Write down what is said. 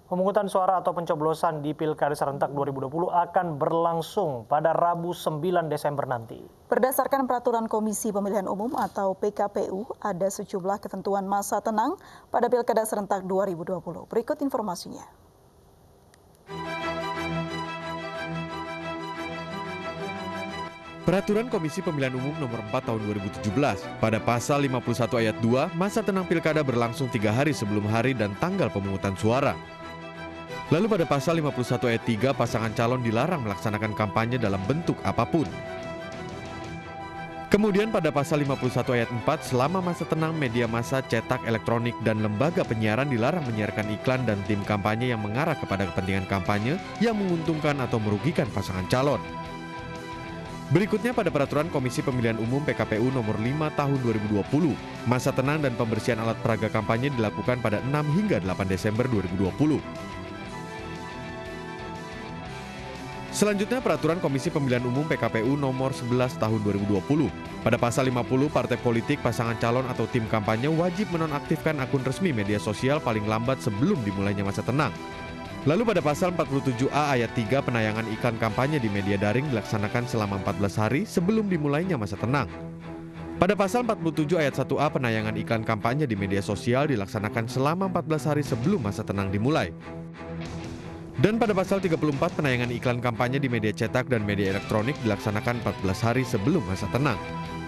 Pemungutan suara atau pencoblosan di Pilkada serentak 2020 akan berlangsung pada Rabu 9 Desember nanti. Berdasarkan peraturan Komisi Pemilihan Umum atau PKPU, ada sejumlah ketentuan masa tenang pada Pilkada serentak 2020. Berikut informasinya. Peraturan Komisi Pemilihan Umum Nomor 4 Tahun 2017, pada pasal 51 ayat 2, masa tenang pilkada berlangsung 3 hari sebelum hari dan tanggal pemungutan suara. Lalu pada pasal 51 ayat 3, pasangan calon dilarang melaksanakan kampanye dalam bentuk apapun. Kemudian pada pasal 51 ayat 4, selama masa tenang media massa, cetak, elektronik, dan lembaga penyiaran dilarang menyiarkan iklan dan tim kampanye yang mengarah kepada kepentingan kampanye yang menguntungkan atau merugikan pasangan calon. Berikutnya pada Peraturan Komisi Pemilihan Umum PKPU Nomor 5 Tahun 2020, masa tenang dan pembersihan alat peraga kampanye dilakukan pada 6 hingga 8 Desember 2020. Selanjutnya Peraturan Komisi Pemilihan Umum PKPU Nomor 11 Tahun 2020. Pada pasal 50, partai politik, pasangan calon atau tim kampanye wajib menonaktifkan akun resmi media sosial paling lambat sebelum dimulainya masa tenang. Lalu pada pasal 47A ayat 3, penayangan iklan kampanye di media daring dilaksanakan selama 14 hari sebelum dimulainya masa tenang. Pada pasal 47 ayat 1A, penayangan iklan kampanye di media sosial dilaksanakan selama 14 hari sebelum masa tenang dimulai. Dan pada pasal 34, penayangan iklan kampanye di media cetak dan media elektronik dilaksanakan 14 hari sebelum masa tenang.